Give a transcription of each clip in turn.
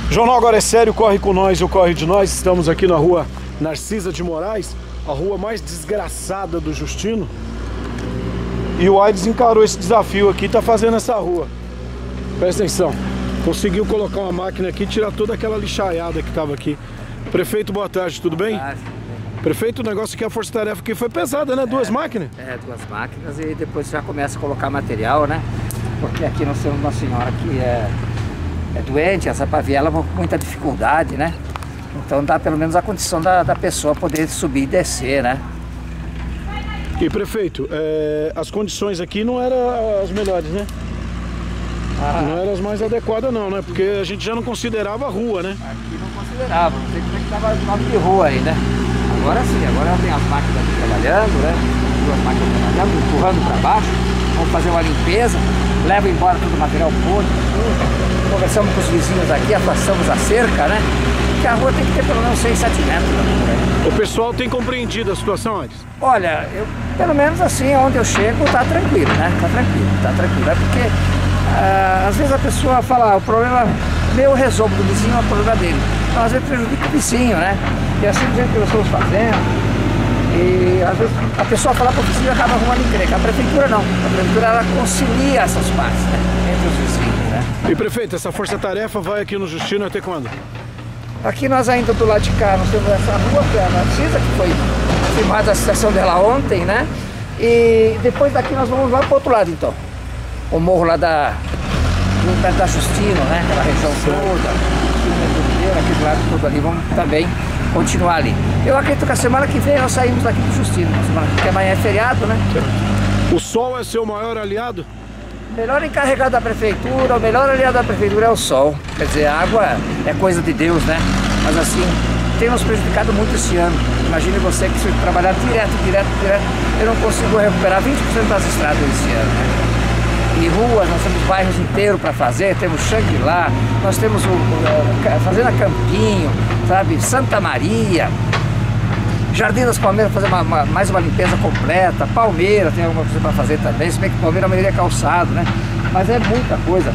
O Jornal Agora é Sério, corre com nós, eu corre de nós. Estamos aqui na rua Narcisa de Moraes, a rua mais desgraçada do Justino. E o Aires encarou esse desafio aqui, tá fazendo essa rua. Presta atenção, conseguiu colocar uma máquina aqui e tirar toda aquela lixaiada que tava aqui. Prefeito, boa tarde, tudo bem? Boa tarde. Prefeito, o negócio aqui, a força-tarefa aqui foi pesada, né? Duas máquinas? Duas máquinas e depois já começa a colocar material, né? Porque aqui nós temos uma senhora que é doente, essa paviela com muita dificuldade, né? Então dá pelo menos a condição da pessoa poder subir e descer, né? E prefeito, as condições aqui não eram as melhores, né? Não eram as mais adequadas não, né? Porque a gente já não considerava a rua, né? Aqui não considerava, não sei como é que estava o nome de rua aí, né? Agora sim, agora tem as máquinas aqui trabalhando, né? Duas máquinas trabalhando, empurrando para baixo. Vamos fazer uma limpeza, leva embora todo o material podre, tudo. Conversamos com os vizinhos aqui, afastamos a cerca, né? Porque a rua tem que ter pelo menos 6, 7 metros. Né? O pessoal tem compreendido a situação antes? Olha, pelo menos assim, onde eu chego, tá tranquilo, né? Tá tranquilo. É porque às vezes a pessoa fala, o problema meu eu resolvo, do vizinho é o problema dele. Então às vezes prejudica o vizinho, né? E assim do jeito que nós estamos fazendo. E às vezes a pessoa fala para o vizinho e acaba arrumando encrenca. A prefeitura não. A prefeitura ela concilia essas partes, né? Entre os vizinhos, né? E prefeito, essa força-tarefa vai aqui no Justino até quando? Aqui nós ainda do lado de cá, nós temos essa rua que é a Narcisa, que foi filmada a situação dela ontem, né? E depois daqui nós vamos lá para o outro lado então. O morro lá da Justino, né? Aquela região toda, aqui do lado todo ali, vamos também continuar ali. Eu acredito que a semana que vem nós saímos daqui do Justino, porque amanhã é feriado, né? O sol é seu maior aliado? O melhor encarregado da prefeitura, o melhor aliado da prefeitura é o sol. Quer dizer, a água é coisa de Deus, né? Mas assim, tem nos prejudicado muito esse ano. Imagine você que se trabalhar direto, eu não consigo recuperar 20% das estradas esse ano, né? E ruas, nós temos bairros inteiros para fazer, temos Xangri-Lá, nós temos Fazenda Campinho, sabe, Santa Maria, Jardim das Palmeiras, fazer mais uma limpeza completa, Palmeira tem alguma coisa para fazer também, se bem que Palmeira a maioria é calçado, né? Mas é muita coisa.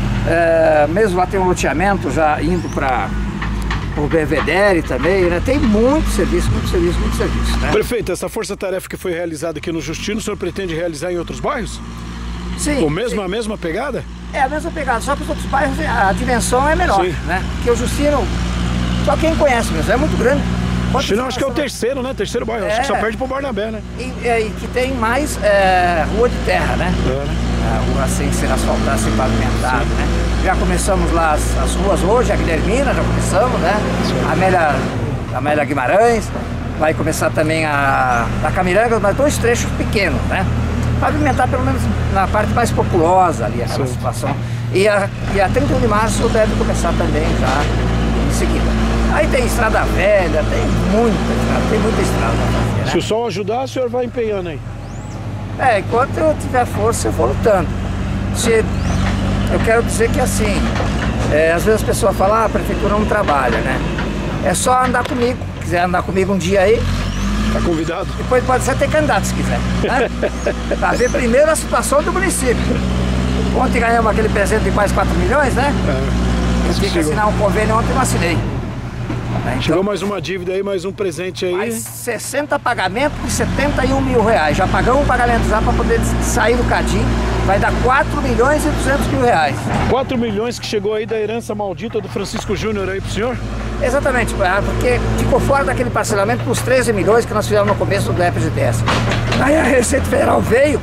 Mesmo lá tem um loteamento já indo para o Belvedere também, né? Tem muito serviço, né? Prefeito, essa força-tarefa que foi realizada aqui no Justino, o senhor pretende realizar em outros bairros? Sim. A mesma pegada? É a mesma pegada, só que os outros bairros a dimensão é menor, sim, né? Porque o Justino, só quem conhece mesmo, é muito grande. Justino acho que é o terceiro, né? Terceiro bairro, acho que só perde pro Barnabé, né? E que tem mais rua de terra, né? Rua sem ser asfaltada, sem pavimentada, né? Já começamos lá as ruas hoje, a Guilhermina, já começamos, né? A Amélia Guimarães, vai começar também a Camiranga, mas 2 trechos pequenos, né? Pavimentar pelo menos na parte mais populosa ali, aquela situação. E a 31 de março deve começar também já em seguida. Aí tem estrada velha, tem muita estrada pra fazer, né? Se o sol ajudar, o senhor vai empenhando aí? Enquanto eu tiver força, eu vou lutando. Eu quero dizer que assim, às vezes as pessoas falam, a prefeitura não trabalha, né? É só andar comigo, quiser andar comigo um dia aí, tá convidado. Depois pode ser ter candidato se quiser, né? Pra ver primeiro a situação do município. Ontem ganhamos aquele presente de quase 4 milhões, né? Eu tive que assinar um convênio ontem, eu não assinei. Então, chegou mais uma dívida aí, mais um presente aí. Mais 60 pagamentos de 71 mil reais. Já pagamos um pagamento já para poder sair do Cadim. Vai dar 4 milhões e 200 mil reais. 4 milhões que chegou aí da herança maldita do Francisco Júnior aí pro senhor? Exatamente, porque ficou fora daquele parcelamento para os 13 milhões que nós fizemos no começo do FGTS. Aí a Receita Federal veio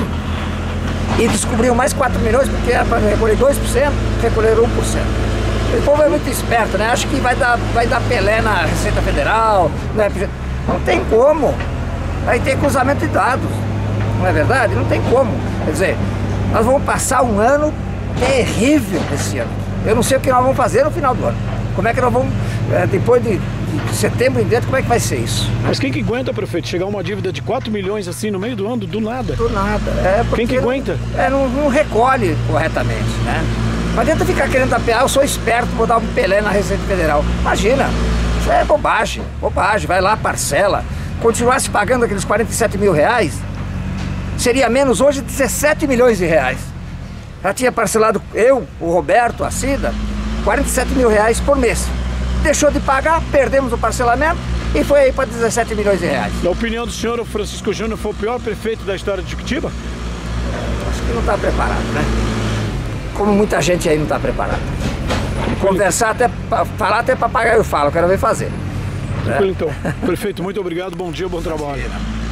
e descobriu mais 4 milhões, porque era para recolher 2%, recolheram 1%. O povo é muito esperto, né? Acho que vai dar Pelé na Receita Federal, no FGTS. Não tem como. Aí tem cruzamento de dados, não é verdade? Não tem como. Quer dizer, nós vamos passar um ano terrível esse ano. Eu não sei o que nós vamos fazer no final do ano. Como é que nós vamos, depois de setembro em diante, como é que vai ser isso? Mas quem que aguenta, prefeito, chegar uma dívida de 4 milhões assim no meio do ano, do nada? Do nada. Quem que aguenta? Não recolhe corretamente, né? Não adianta ficar querendo tapear, eu sou esperto, vou dar um Pelé na Receita Federal. Imagina, isso é bobagem, vai lá, parcela. Continuasse pagando aqueles 47 mil reais, seria menos hoje 17 milhões de reais. Já tinha parcelado eu, o Roberto, a Cida, 47 mil reais por mês. Deixou de pagar, perdemos o parcelamento e foi aí para 17 milhões de reais. Na opinião do senhor, o Francisco Júnior foi o pior prefeito da história de Juquitiba? Acho que não está preparado, né? Como muita gente aí não está preparada. Conversar até, falar até papagaio fala, eu quero ver fazer. Tranquilo, então. Prefeito, muito obrigado, bom dia, bom trabalho.